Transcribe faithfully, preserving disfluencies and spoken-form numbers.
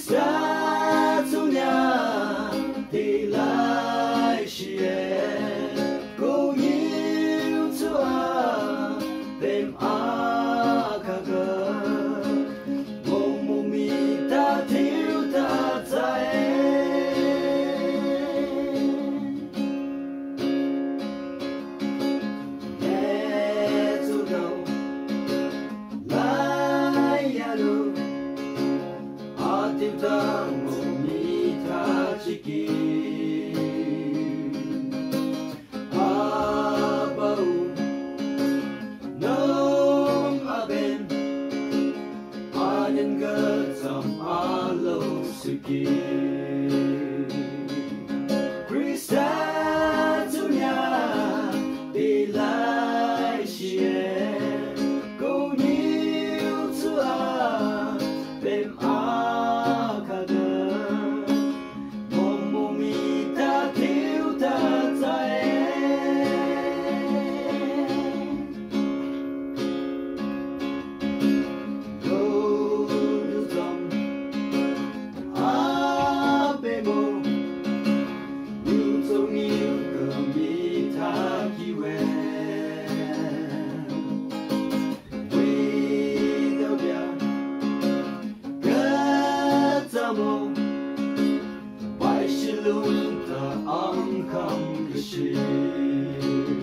Satunya thì lại chia cô yêu Chúa đêm a ca cơ mong mong mi ta thiếu ta dạy nghe Chúa đâu lại ya lu a tiêu ta mong mi ta chỉ kỳ nhân cơ dòng a lâu sự kỳ Christa chủ nhà đi lại chia câu nhiều Chúa đêm a ca cơ mong mong mi ta thiếu ta dạy Why she looked the uncomfortable